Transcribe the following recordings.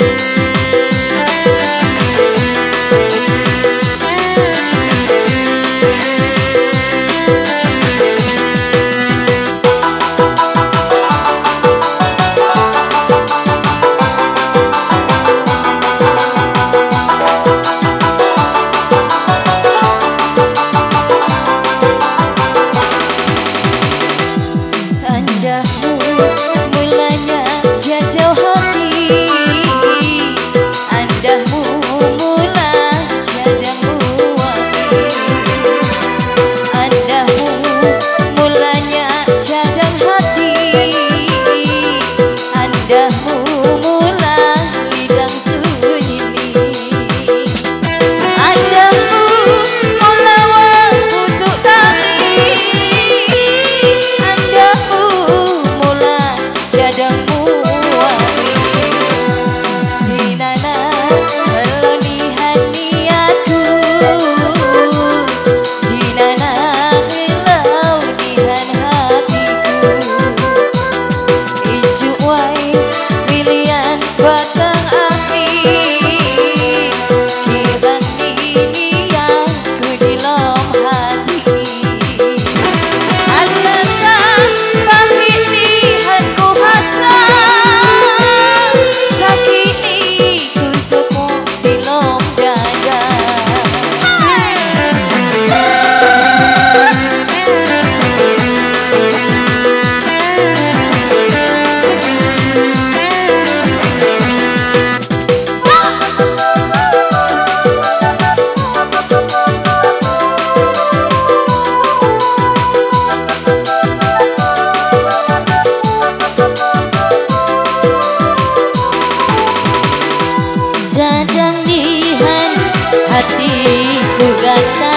hatiku kata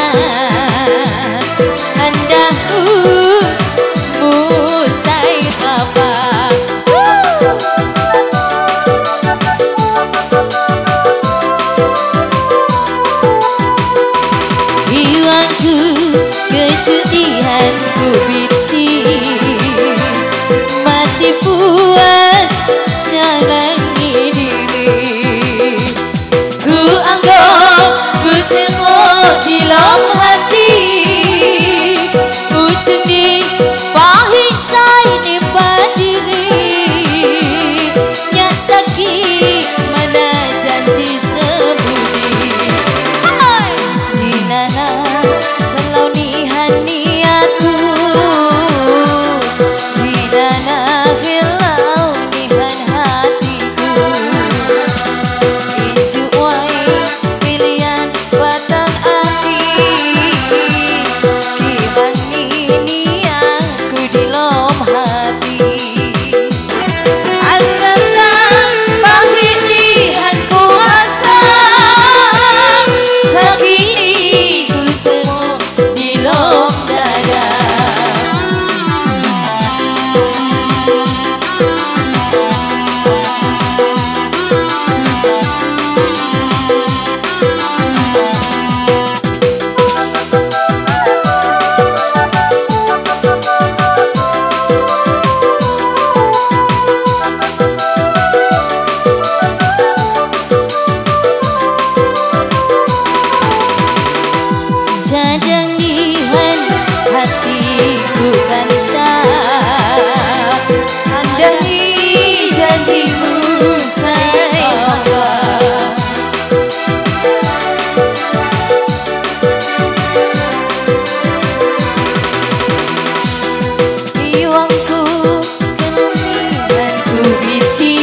andahku musai apa jiwaku kejudianku biti mati puas nyalangi diri ku anggap ku semua di dalam hati ujung di pahit saya nimpa diri nyak sakit mana janji sebudi di nana kalau nihan niatku di nana hilau nihan hatiku ijuk wai pilihan batang akhir kirang ini aku di lom hati asrata pahit lihat kuasa sakit ku semua di lom dada jadang lihan hatiku kata andai janjimu sayang iwangku kelumpihanku biti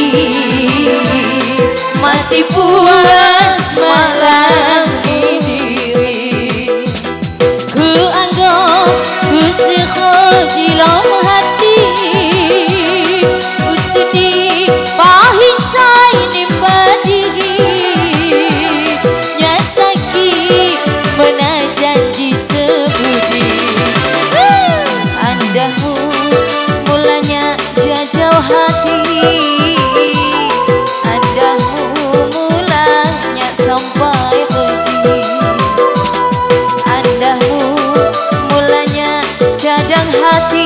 mati puas malangi diri ku anggap ku sekho di dalam hati ujung di pahit saya nimpa diri nyak sakit mana janji sebudi andahmu mulanya jajau hati andahmu mulanya sampai henti andahmu mulanya cadang hati